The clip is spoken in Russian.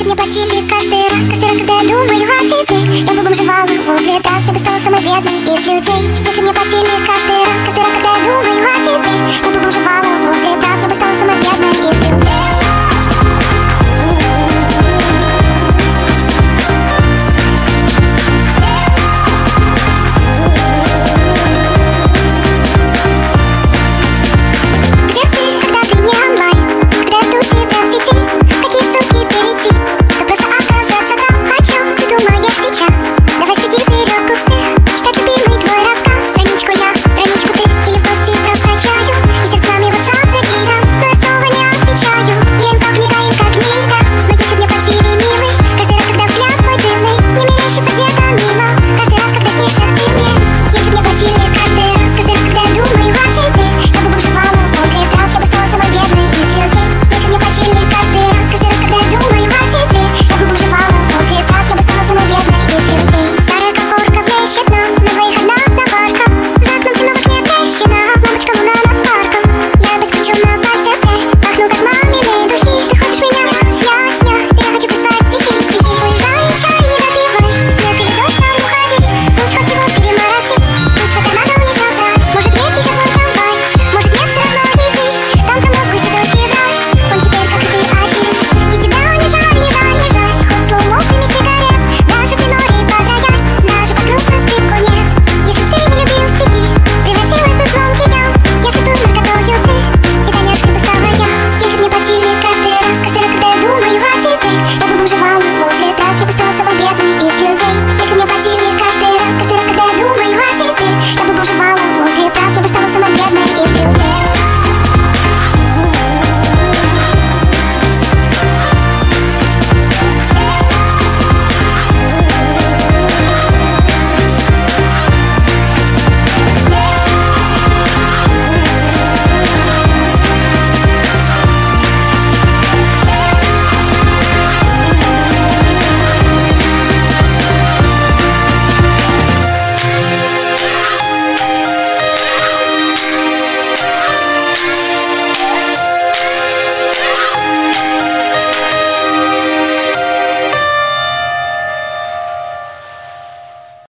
Если б мне платили каждый раз, когда я думаю о тебе, я бы бомжевала возле трасс, я бы стала самой бедной из людей. Если б мне платили каждый раз, когда я думаю о тебе, я бы бомжевала возле